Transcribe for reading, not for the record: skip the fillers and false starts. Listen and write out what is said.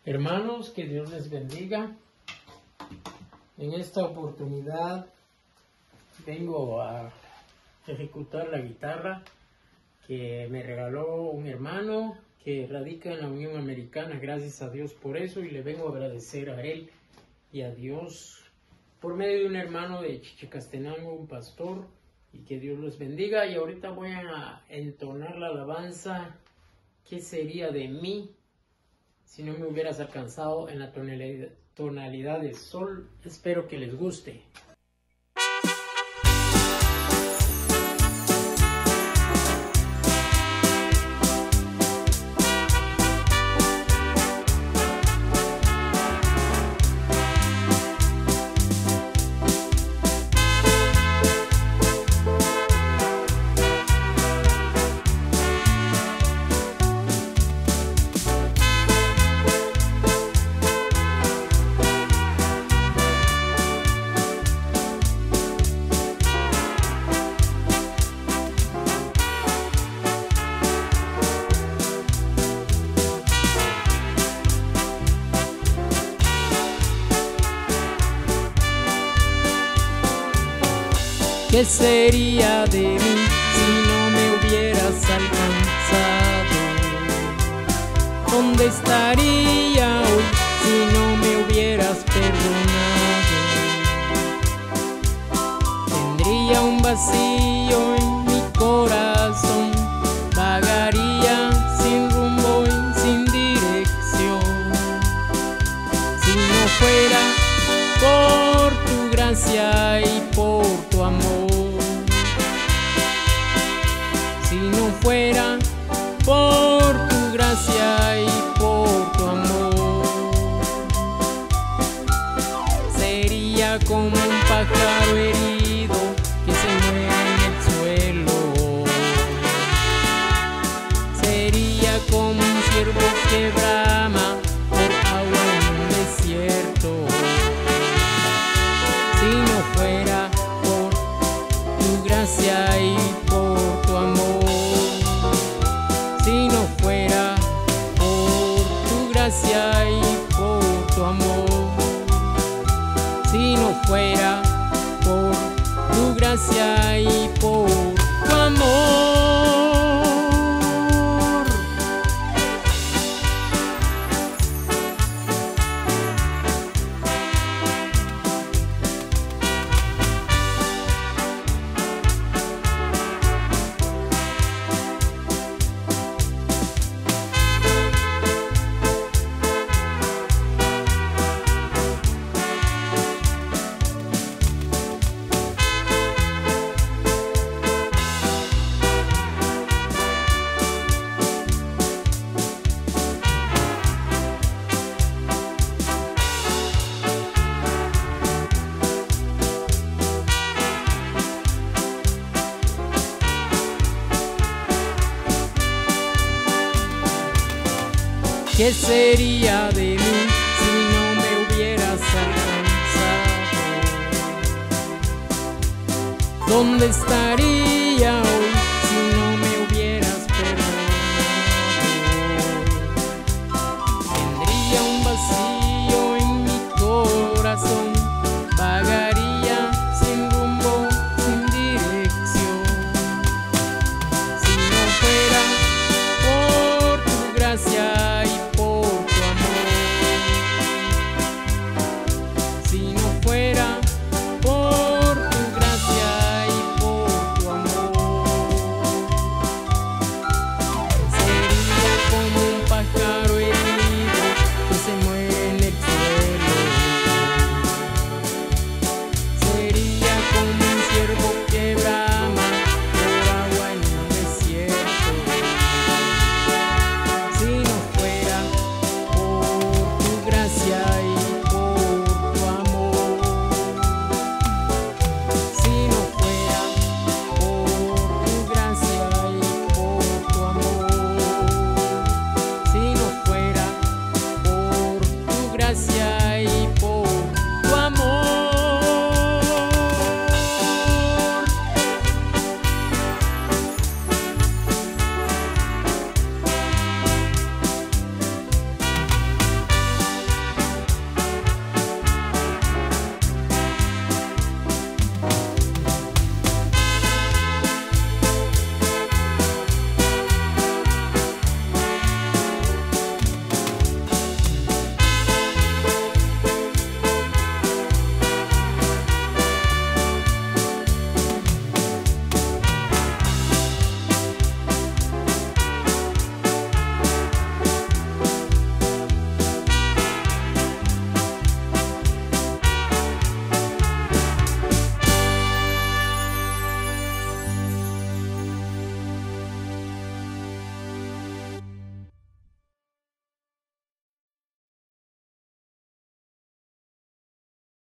Hermanos, que Dios les bendiga. En esta oportunidad vengo a ejecutar la guitarra que me regaló un hermano que radica en la Unión Americana. Gracias a Dios por eso, y le vengo a agradecer a él y a Dios por medio de un hermano de Chichicastenango, un pastor, y que Dios los bendiga. Y ahorita voy a entonar la alabanza ¿Qué sería de mí si no me hubieras alcanzado en la tonalidad de sol? Espero que les guste. ¿Qué sería de mí si no me hubieras alcanzado? ¿Dónde estaría hoy si no me hubieras perdonado? Tendría un vacío en mi corazón, vagaría sin rumbo y sin dirección. Si no fuera por tu gracia y por tu amor, si no fuera por tu gracia y por tu amor, sería como un pájaro herido que se muere en el suelo, sería como un ciervo que brama por agua en un desierto. Si no fuera por tu gracia y por tu amor, si no fuera por tu gracia y por tu amor, si no fuera por tu gracia y por tu amor. ¿Qué sería de mí si no me hubieras alcanzado? ¿Dónde estaría hoy si no me hubieras perdonado? Tendría un vacío en mi corazón, vagaría sin rumbo, sin dirección. Si no fuera por tu gracia y si no fuera por tu gracia y por tu amor, sería como un pájaro herido que se muere en el suelo, sería como un ciervo que brama por agua en un desierto. Si no fuera por tu gracia y gracias.